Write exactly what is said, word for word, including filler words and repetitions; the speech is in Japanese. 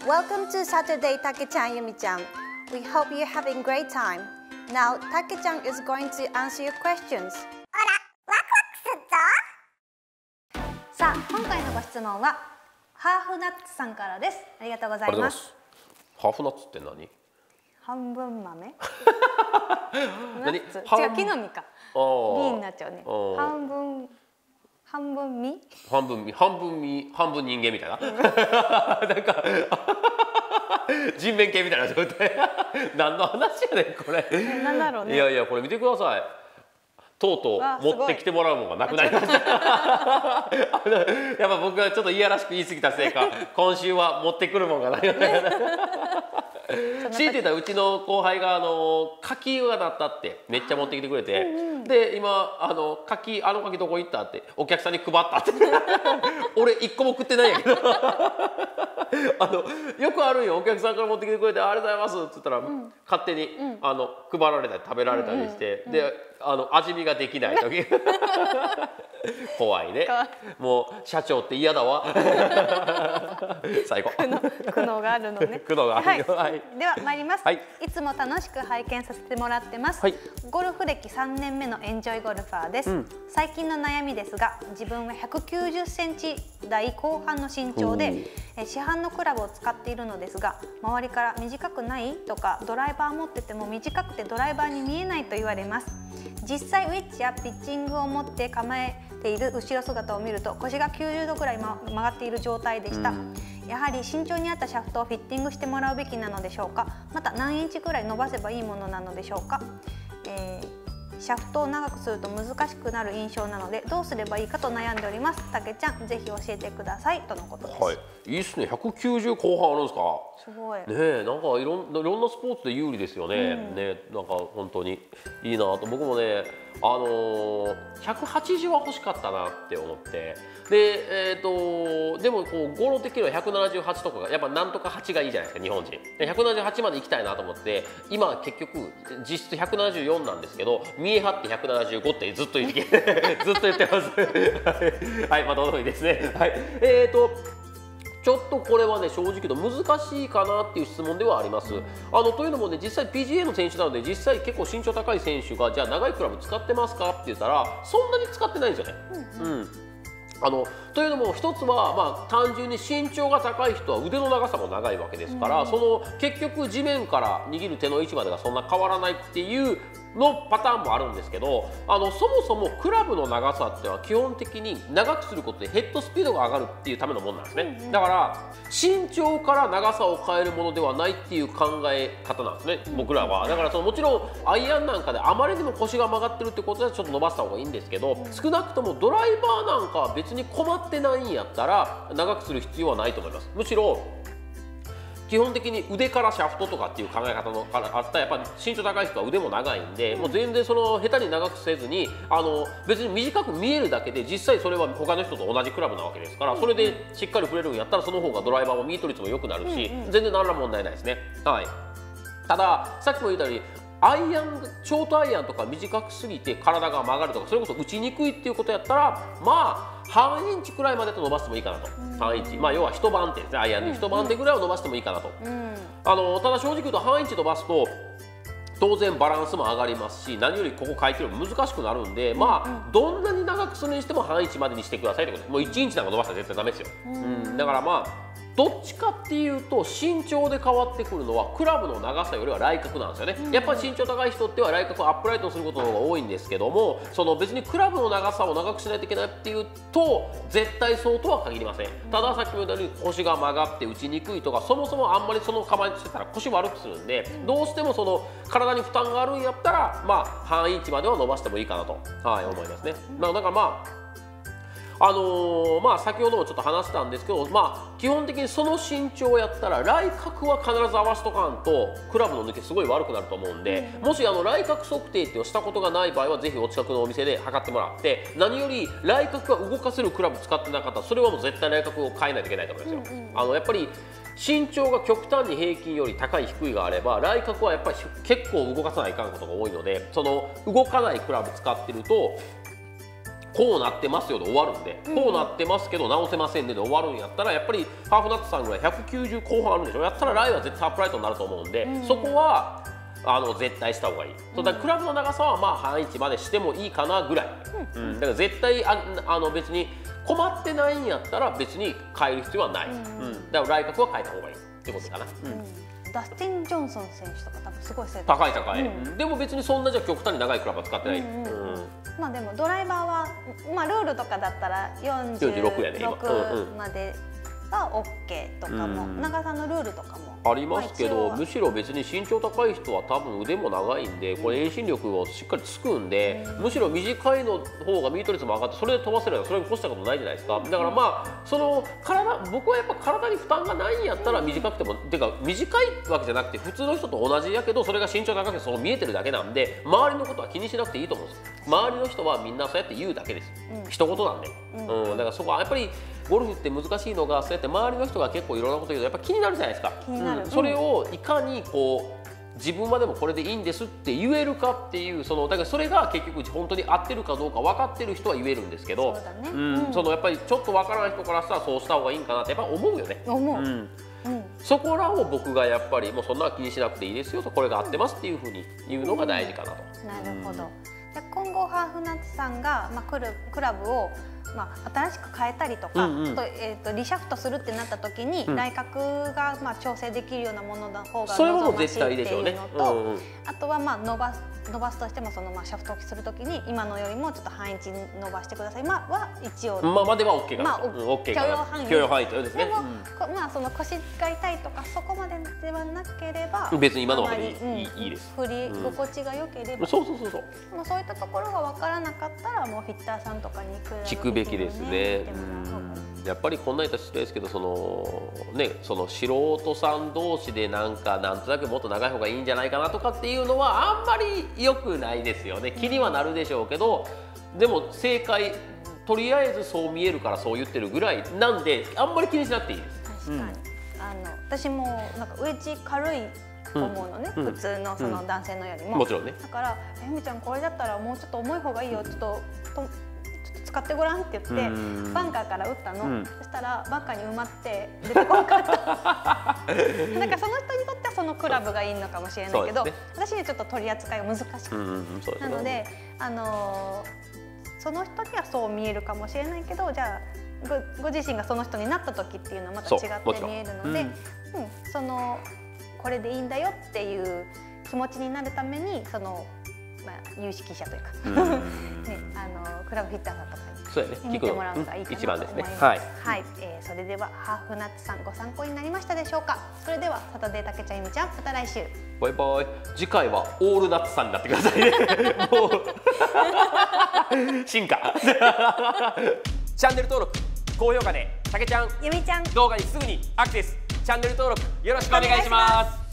Welcome to Saturday Take-chan Yumi-chan. We hope you're having great time. Now, Take-chan is going to answer your questions. さあ、今回のご質問はハーフナッツさんからです。ありがとうございます。 ハーフナッツって何？ 半分豆？ 何？ 違う、木の実か。実になっちゃうね。半分半分実？ 半分実、半分実、半分人間みたいな。なんか人面系みたいな状態。何の話やねんこれ。 なんだろうね。 いやいやこれ見てください。とうとう持ってきてもらうものがなくなりました。やっぱ僕がちょっといやらしく言い過ぎたせいか、今週は持ってくるものがないよね。強いて言ったらうちの後輩があの柿が鳴ったってめっちゃ持ってきてくれて、で今あの柿あの柿どこ行ったってお客さんに配ったって。俺一個も食ってないんやけど。あのよくあるよ、お客さんから持ってきてくれて「ありがとうございます」っつったら、うん、勝手に、うん、あの配られたり食べられたりして、うんうん、であの味見ができない時怖いね。もう社長って嫌だわ。最後苦悩があるのね。 苦悩があるよ、はい、 では参ります、 はい、 いつも楽しく拝見させてもらってます、はい、ゴルフ歴さんねんめのエンジョイゴルファーです、うん、最近の悩みですが、自分はひゃくきゅうじゅっセンチ台後半の身長でえ市販のクラブを使っているのですが、周りから短くないとか、ドライバー持ってても短くてドライバーに見えないと言われます。実際ウェッジやピッチングを持って構えている後ろ姿を見ると腰がきゅうじゅうどくらい曲がっている状態でした。やはり身長に合ったシャフトをフィッティングしてもらうべきなのでしょうか。また何インチくらい伸ばせばいいものなのでしょうか。えーシャフトを長くすると難しくなる印象なので、どうすればいいかと悩んでおります。たけちゃん、ぜひ教えてくださいとのことです。 はい、いいっすね。ひゃくきゅうじゅう後半あるんですか。 すごい。 ねえ、なんかいろんいろんなスポーツで有利ですよね。うん、ね、なんか本当にいいなと。僕もね、あのー、ひゃくはちじゅうは欲しかったなって思って。で、えーとでもこう語呂的にはひゃくななじゅうはちとかがやっぱなんとかはちがいいじゃないですか、日本人。でひゃくななじゅうはちまで行きたいなと思って、今結局実質ひゃくななじゅうよんなんですけど、見え張ってひゃくななじゅうごってずっと言ってずっと言ってます。はい、まあどうでもいいですね。はい、えーとちょっとこれはね、正直言うと難しいかなっていう質問ではあります。あのというのもね、実際 ピージーエー の選手なので、実際結構身長高い選手がじゃあ長いクラブ使ってますかって言ったら、そんなに使ってないんですよね。うん、うんあのというのも一つは、まあ、単純に身長が高い人は腕の長さも長いわけですから、うん、その結局地面から握る手の位置までがそんな変わらないっていうのパターンもあるんですけど、あのそもそもクラブの長さっては基本的に長くすることでヘッドスピードが上がるっていうためのものなんですね、うんうん、だから身長から長さを変えるものではないっていう考え方なんですね、うん、僕らは。だからそのもちろんアイアンなんかであまりにも腰が曲がってるってことはちょっと伸ばした方がいいんですけど、うん、少なくともドライバーなんかは別に困ってないんやったら長くする必要はないと思います。むしろ基本的に腕からシャフトとかっていう考え方のからあったら、やっぱり身長高い人は腕も長いんで、もう全然その下手に長くせずに、あの別に短く見えるだけで実際それは他の人と同じクラブなわけですから、それでしっかり振れるんやったらその方がドライバーもミート率も良くなるし、全然何ら問題ないですね。はい、たださっきも言ったようにアイアンショートアイアンとか短くすぎて体が曲がるとか、それこそ打ちにくいっていうことやったら、まあ半インチくらいまでと伸ばしてもいいかなと。半インチ、まあ要は一番手ですね。アイアンで一番手ぐらいを伸ばしてもいいかなと。うん、あのただ正直言うと半インチ伸ばすと当然バランスも上がりますし、何よりここ回転量難しくなるんで、まあどんなに長くするにしても半インチまでにしてくださいってことで、もういちインチなんか伸ばしたら絶対ダメですよ。うん、だからまあどっちかっていうと身長で変わってくるのはクラブの長さよりは来角なんですよね。やっぱり身長高い人っては来角をアップライトにすることの方が多いんですけども、その別にクラブの長さを長くしないといけないっていうと絶対そうとは限りません。たださっきも言ったように腰が曲がって打ちにくいとか、そもそもあんまりその構えしてたら腰悪くするんで、どうしてもその体に負担があるんやったら、まあ半インチまでは伸ばしてもいいかなと、はい、思いますね。だからまああのー、まあ先ほどもちょっと話したんですけど、まあ基本的にその身長をやったら来角は必ず合わせとかんとクラブの抜けすごい悪くなると思うんで、もしあの来角測定ってをしたことがない場合はぜひお近くのお店で測ってもらって、何より来角が動かせるクラブ使ってなかったらそれはもう絶対来角を変えないといけないと思いますよ。あのやっぱり身長が極端に平均より高い低いがあれば、来角はやっぱり結構動かさないかんことが多いので、その動かないクラブ使ってるとこうなってますよで終わるんで、うん、こうなってますけど直せませんねで終わるんやったらやっぱりハーフナッツさんぐらいひゃくきゅうじゅう後半あるんでしょ。やったらライは絶対アップライトになると思うんで、うん、そこはあの絶対した方がいい。そうだからクラブの長さはまあ半一までしてもいいかなぐらい、うん、だから絶対ああの別に困ってないんやったら別に変える必要はない、うん、だから来角は変えた方がいいってことかな。うんうん、 ダスティン・ジョンソン選手とか多分すごい背高い高い、うん、でも別にそんなじゃ極端に長いクラブは使ってない。 まあでもドライバーは、まあ、ルールとかだったらよんじゅうろくまでが オーケー とかも、うん、長さのルールとかもありますけど、むしろ別に身長高い人は多分腕も長いんで、これ遠心力をしっかりつくんで、うん、むしろ短いの方がミート率も上がってそれで飛ばせるのはそれに越したことないじゃないですか。だからまあその体僕はやっぱ体に負担がないんやったら短くても、うん、てか短いわけじゃなくて普通の人と同じやけどそれが身長高くてそう見えてるだけなんで、周りのことは気にしなくていいと思うんです。周りの人はみんなそうやって言うだけです、うん、一言なんで、うんうん、だからそこはやっぱりゴルフって難しいのがそうやって周りの人が結構いろんなこと言うとやっぱ気になるじゃないですか。気になる、うん、それをいかにこう自分はでもこれでいいんですって言えるかっていう、そのだからそれが結局本当に合ってるかどうか分かってる人は言えるんですけど、そうだね、うんうん、そのやっぱりちょっと分からない人からしたらそうした方がいいんかなってやっぱ思うよね。思う、うんうん、そこらを僕がやっぱりもうそんな気にしなくていいですよと、これが合ってますっていうふうに言うのが大事かなと。 うん、なるほど。で今後ハーフナッツさんが、まあ、クルクラブをまあ、新しく変えたりとか、うんうん、とえー、とリシャフトするってなった時に、うん、来角がまあ調整できるようなものの方が望ましいっていうのと、うんうん、あとはまあ伸ばす伸ばすとしてもそのまあシャフトをする時に今のよりもちょっと半インチ伸ばしてください、まあ、は一応まあまでは オーケー かな、まあ、 許容範囲許容範囲とですね。 でも、うん、まあその腰が痛いとかそこまでではなければ別に今のままでいい、うん、いいです。 振り心地が良ければ、うん、 そうそうそうそう。 もうそういったところが分からなかったらもうフィッターさんとかに聞くべきですね。やっぱりこんなに言ったら失礼ですけど、そのね、その素人さん同士でなんかなんとなくもっと長い方がいいんじゃないかなとかっていうのはあんまり良くないですよね。気にはなるでしょうけど、でも正解とりあえずそう見えるからそう言ってるぐらいなんであんまり気にしなくていいです。 確かに、うん、あの私もなんかウェッジ軽い思うのね、うん、普通のその男性のよりも、 うん、もちろんね。 だから「えみちゃんこれだったらもうちょっと重い方がいいよ、ちょっとと使ってごらん」って言ってバンカーから打ったの、うん、そしたらバンカーに埋まって出てこなかったなんかその人にとってはそのクラブがいいのかもしれないけど、ね、私にはちょっと取り扱いが難しくて、うん、なので、あのー、その人にはそう見えるかもしれないけど、じゃあ ご, ご自身がその人になった時っていうのはまた違って見えるので、うんうん、そのこれでいいんだよっていう気持ちになるためにそのまあ、有識者というかね、あのクラブフィッターさんとかに見てもらうのがいいかなと思います。はい、はい、えー、それではハーフナッツさんご参考になりましたでしょうか。それではサタデーたけちゃん、ゆみちゃん、また来週。 バイバイ。次回はオールナッツさんになってくださいね。もう進化。チャンネル登録、高評価でたけちゃん、 ゆみちゃん、 動画にすぐにアクセス。チャンネル登録よろしくお願いします。